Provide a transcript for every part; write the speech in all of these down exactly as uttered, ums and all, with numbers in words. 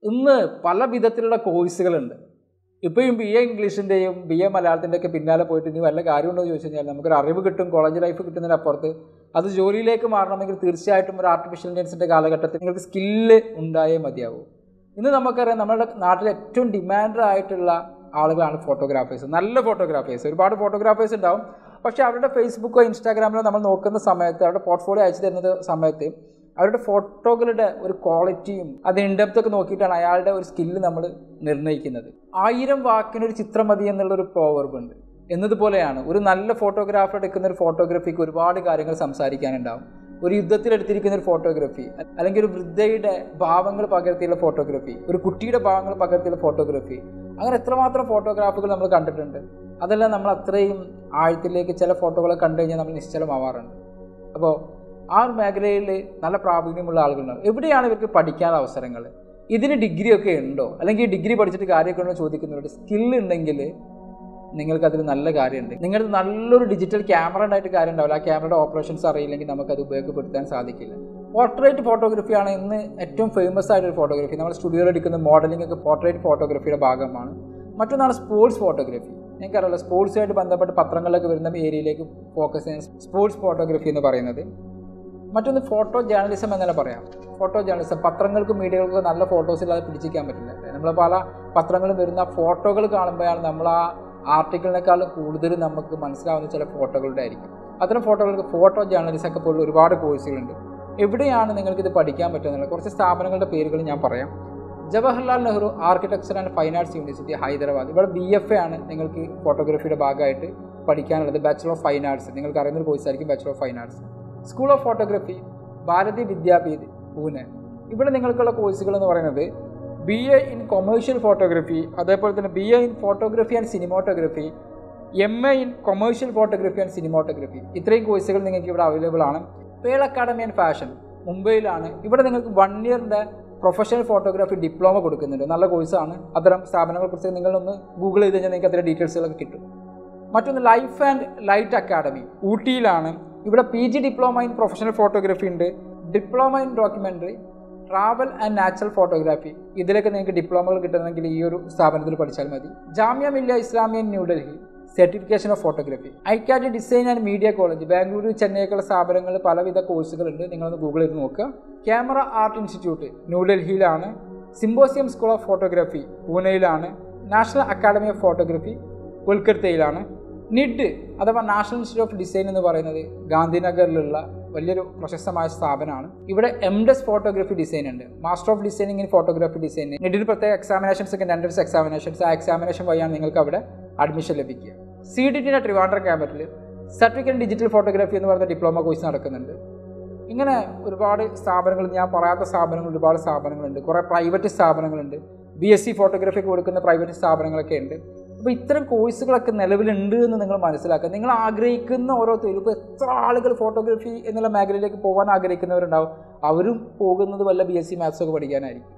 ഇന്ന് പല വിധത്തിലുള്ള കോഴ്സുകളുണ്ട്. ഇപ്പോഴും ബി എ ഇംഗ്ലീഷിൻ്റെയും ബി എ മലയാളത്തിൻ്റെയൊക്കെ പിന്നാലെ പോയിട്ട് ഇനി വല്ല കാര്യമുണ്ടോ എന്ന് ചോദിച്ചു കഴിഞ്ഞാൽ നമുക്കൊരു അറിവ് കിട്ടും, കോളേജ് ലൈഫ് കിട്ടുന്നതിനപ്പുറത്ത് അത് ജോലിയിലേക്ക് മാറണമെങ്കിൽ തീർച്ചയായിട്ടും ഒരു ആർട്ടിഫിഷ്യൽ ഇൻ്റലിജൻസിൻ്റെ കാലഘട്ടത്തിൽ നിങ്ങൾക്ക് സ്കില്ല് ഉണ്ടായേ മതിയാവും. ഇന്ന് നമുക്കറിയാം നമ്മുടെ നാട്ടിൽ ഏറ്റവും ഡിമാൻഡ് ആയിട്ടുള്ള ആളുകളാണ് ഫോട്ടോഗ്രാഫേഴ്സ്. നല്ല ഫോട്ടോഗ്രാഫേഴ്സ്, ഒരുപാട് ഫോട്ടോഗ്രാഫേഴ്സ് ഉണ്ടാവും. പക്ഷേ അവരുടെ ഫേസ്ബുക്കോ ഇൻസ്റ്റാഗ്രാമിലോ നമ്മൾ നോക്കുന്ന സമയത്ത്, അവരുടെ പോർട്ട്ഫോളിയോ അയച്ചു തരുന്ന സമയത്ത് അവരുടെ ഫോട്ടോകളുടെ ഒരു ക്വാളിറ്റിയും അത് ഇൻഡെപ്തൊക്കെ നോക്കിയിട്ടാണ് അയാളുടെ ഒരു സ്കില്ല് നമ്മൾ നിർണ്ണയിക്കുന്നത്. ആയിരം വാക്കിനൊരു ചിത്രം മതി എന്നുള്ളൊരു പ്രോവർബ് ഉണ്ട്. എന്നതുപോലെയാണ് ഒരു നല്ല ഫോട്ടോഗ്രാഫർ എടുക്കുന്ന ഒരു ഫോട്ടോഗ്രാഫിക്ക് ഒരുപാട് കാര്യങ്ങൾ സംസാരിക്കാനുണ്ടാവും. ഒരു യുദ്ധത്തിലെടുത്തിരിക്കുന്ന ഒരു ഫോട്ടോഗ്രാഫി, അല്ലെങ്കിൽ ഒരു വൃദ്ധയുടെ ഭാവങ്ങൾ പകർത്തിയുള്ള ഫോട്ടോഗ്രാഫി, ഒരു കുട്ടിയുടെ ഭാവങ്ങൾ പകർത്തിയുള്ള ഫോട്ടോഗ്രാഫി, അങ്ങനെ എത്രമാത്രം ഫോട്ടോഗ്രാഫുകൾ നമ്മൾ കണ്ടിട്ടുണ്ട്. അതെല്ലാം നമ്മൾ അത്രയും ആഴത്തിലേക്ക് ചില ഫോട്ടോകളെ കണ്ടു കഴിഞ്ഞാൽ നമ്മൾ നിശ്ചലമാവാറുണ്ട്. അപ്പോൾ ആ ഒരു മേഖലയിൽ നല്ല പ്രാവീണ്യമുള്ള ആളുകളുണ്ടാവും. എവിടെയാണ് ഇവർക്ക് പഠിക്കാൻ അവസരങ്ങൾ? ഇതിന് ഡിഗ്രി ഒക്കെ ഉണ്ടോ, അല്ലെങ്കിൽ ഡിഗ്രി പഠിച്ചിട്ട് കാര്യമൊക്കെ ഉണ്ടോ ചോദിക്കുന്നവരുടെ സ്കില്ല് ഉണ്ടെങ്കിൽ നിങ്ങൾക്കതിൽ നല്ല കാര്യമുണ്ട്. നിങ്ങൾ നല്ലൊരു ഡിജിറ്റൽ ക്യാമറ ഉണ്ടായിട്ട് കാര്യം ഉണ്ടാവില്ല. ആ ക്യാമറയുടെ ഓപ്പറേഷൻസ് അറിയില്ലെങ്കിൽ നമുക്കത് ഉപയോഗപ്പെടുത്താൻ സാധിക്കില്ല. പോർട്രേറ്റ് ഫോട്ടോഗ്രാഫിയാണ് ഇന്ന് ഏറ്റവും ഫേമസ് ആയിട്ടൊരു ഫോട്ടോഗ്രാഫി. നമ്മൾ സ്റ്റുഡിയോയിൽ എടുക്കുന്ന മോഡലിംഗ് ഒക്കെ പോർട്രേറ്റ് ഫോട്ടോഗ്രാഫിയുടെ ഭാഗമാണ്. മറ്റൊന്നാണ് സ്പോർട്സ് ഫോട്ടോഗ്രാഫി. എനിക്കറിയില്ല, സ്പോർട്സുമായിട്ട് ബന്ധപ്പെട്ട് പത്രങ്ങളിലൊക്കെ വരുന്ന ഏരിയയിലേക്ക് ഫോക്കസ് ചെയ്യുന്ന സ്പോർട്സ് ഫോട്ടോഗ്രാഫി എന്ന് പറയുന്നത്. മറ്റൊന്ന് ഫോട്ടോ ജേർണലിസം എന്നല്ല പറയാം. ഫോട്ടോ ജേർണലിസം, പത്രങ്ങൾക്കും മീഡിയകൾക്കും നല്ല ഫോട്ടോസ് ഇല്ലാതെ പിടിച്ചിരിക്കാൻ പറ്റില്ല. നമ്മൾ പല പത്രങ്ങളും വരുന്ന ഫോട്ടോകൾ കാണുമ്പോഴാണ് നമ്മൾ ആ ആർട്ടിക്കിളിനേക്കാളും കൂടുതൽ നമുക്ക് മനസ്സിലാവുന്ന ചില ഫോട്ടോകളുടെ ആയിരിക്കും. അത്തരം ഫോട്ടോകൾക്ക് ഫോട്ടോ ജേർണലിസം ഒക്കെ പോലുള്ള ഒരുപാട് കോഴ്സുകളുണ്ട്. എവിടെയാണ് നിങ്ങൾക്കിത് പഠിക്കാൻ പറ്റുന്നത്? കുറച്ച് സ്ഥാപനങ്ങളുടെ പേരുകൾ ഞാൻ പറയാം. Jawaharlal Nehru architecture and fine arts university, Hyderabad. ഇവിടെ ബി എഫ് എ ആണ് നിങ്ങൾക്ക് ഫോട്ടോഗ്രാഫിയുടെ ഭാഗമായിട്ട് പഠിക്കാനുള്ളത്. ബാച്ചലർ ഓഫ് ഫൈൻ ആർട്സ്, നിങ്ങൾക്ക് അറിയുന്നൊരു കോഴ്സായിരിക്കും bachelor of fine arts. School of photography, Bharati Vidyapeeth, Pune. ഇവിടെ നിങ്ങൾക്കുള്ള കോഴ്സുകൾ എന്ന് പറയുന്നത് B A in commercial photography, അതേപോലെ തന്നെ B A in photography and cinematography, M A in commercial photography and cinematography. ഇത്രയും കോഴ്സുകൾ നിങ്ങൾക്ക് ഇവിടെ അവൈലബിൾ ആണ്. പേൾ അക്കാഡമി ആൻഡ് ഫാഷൻ മുംബൈയിലാണ്. ഇവിടെ നിങ്ങൾക്ക് വൺ ഇയറിൻ്റെ പ്രൊഫഷണൽ ഫോട്ടോഗ്രാഫി ഡിപ്ലോമ കൊടുക്കുന്നുണ്ട്. നല്ല കോഴ്സാണ്. അത്തരം സ്ഥാപനങ്ങളെക്കുറിച്ച് നിങ്ങളൊന്ന് ഗൂഗിൾ ചെയ്ത് കഴിഞ്ഞാൽ നിങ്ങൾക്ക് അതിൻ്റെ ഡീറ്റെയിൽസുകളൊക്കെ കിട്ടും. മറ്റൊന്ന് ലൈഫ് ആൻഡ് ലൈറ്റ് അക്കാഡമി, ഊട്ടിയിലാണ്. ഇവിടെ P G diploma in professional photography ഉണ്ട്, diploma in documentary, travel and natural photography. ഇതിലൊക്കെ നിങ്ങൾക്ക് ഡിപ്ലോമകൾ കിട്ടണമെങ്കിൽ ഈ ഒരു സ്ഥാപനത്തിൽ പഠിച്ചാൽ മതി. Jamia Millia Islamia New Delhi, certification of photography. ICAT design and media college, Bengaluru, ചെന്നൈക്കുള്ള സ്ഥാപനങ്ങൾ പലവിധ കോഴ്സുകളുണ്ട്. നിങ്ങളൊന്ന് ഗൂഗിൾ ചെയ്ത് നോക്കുക. ക്യാമറ ആർട്ട് ഇൻസ്റ്റിറ്റ്യൂട്ട് ന്യൂഡൽഹിയിലാണ്. സിംബോസിയം സ്കൂൾ ഓഫ് ഫോട്ടോഗ്രാഫി പൂനെയിലാണ്. നാഷണൽ അക്കാഡമി ഓഫ് ഫോട്ടോഗ്രാഫി കൊൽക്കത്തയിലാണ്. നിഡ് അഥവാ നാഷണൽ ഇൻസ്റ്റിറ്റ്യൂട്ട് ഓഫ് ഡിസൈൻ എന്ന് പറയുന്നത് ഗാന്ധിനഗറിലുള്ള വലിയൊരു പ്രശസ്തമായ സ്ഥാപനമാണ്. ഇവിടെ എം ഡെസ് ഫോട്ടോഗ്രാഫി ഡിസൈൻ ഉണ്ട്, master of designing in photography design. നിഡിന് പ്രത്യേക എക്സാമിനേഷൻസ് ഒക്കെ, എൻട്രൻസ് എക്സാമിനേഷൻസ്. ആ എക്സാമിനേഷൻ വഴിയാണ് നിങ്ങൾക്ക് അവിടെ അഡ്മിഷൻ ലഭിക്കുക. സി ഡി ടിൻ്റെ ട്രിവാൻഡ്രം ക്യാമ്പസിൽ സർട്ടിഫിക്കറ്റ് ഡിജിറ്റൽ ഫോട്ടോഗ്രാഫി എന്ന് പറയുന്ന ഡിപ്ലോമ കോഴ്സ് നടക്കുന്നുണ്ട്. ഇങ്ങനെ ഒരുപാട് സ്ഥാപനങ്ങൾ, ഞാൻ പറയാത്ത സ്ഥാപനങ്ങൾ ഒരുപാട് സ്ഥാപനങ്ങളുണ്ട്. കുറേ പ്രൈവറ്റ് സ്ഥാപനങ്ങളുണ്ട്. ബി എസ് സി ഫോട്ടോഗ്രാഫി കൊടുക്കുന്ന പ്രൈവറ്റ് സ്ഥാപനങ്ങളൊക്കെ ഉണ്ട്. അപ്പോൾ ഇത്തരം കോഴ്സുകളൊക്കെ നിലവിലുണ്ട് എന്ന് നിങ്ങൾ മനസ്സിലാക്കുക. നിങ്ങൾ ആഗ്രഹിക്കുന്ന ഓരോ തൊഴിൽ, ഇപ്പോൾ എത്ര ആളുകൾ ഫോട്ടോഗ്രാഫി എന്നുള്ള മേഖലയിലേക്ക് പോകാൻ ആഗ്രഹിക്കുന്നവരുണ്ടാവും. അവരും പോകുന്നത് വല്ല ബി എസ് സി മാത്സൊക്കെ പഠിക്കാനായിരിക്കും.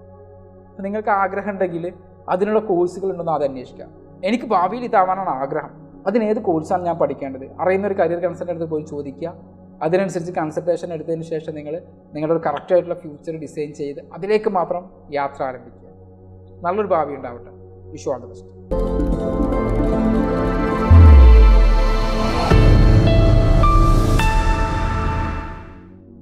അപ്പോൾ നിങ്ങൾക്ക് ആഗ്രഹം ഉണ്ടെങ്കിൽ അതിനുള്ള കോഴ്സുകൾ ഉണ്ടെന്ന് അത് അന്വേഷിക്കാം. എനിക്ക് ഭാവിയിൽ ഇതാവാനാണ് ആഗ്രഹം, അതിനേത് കോഴ്സാണ് ഞാൻ പഠിക്കേണ്ടത്? അറിയുന്ന ഒരു കരിയർ കൺസൾട്ടൻ്റ് അടുത്ത് പോയി ചോദിക്കുക. അതിനനുസരിച്ച് കൺസൾട്ടേഷൻ എടുത്തതിന് ശേഷം നിങ്ങൾ നിങ്ങളുടെ ഒരു കറക്റ്റായിട്ടുള്ള ഫ്യൂച്ചർ ഡിസൈൻ ചെയ്ത് അതിലേക്ക് മാത്രം യാത്ര ആരംഭിക്കുക. നല്ലൊരു ഭാവി ഉണ്ടാവട്ടെ. Wish all the best.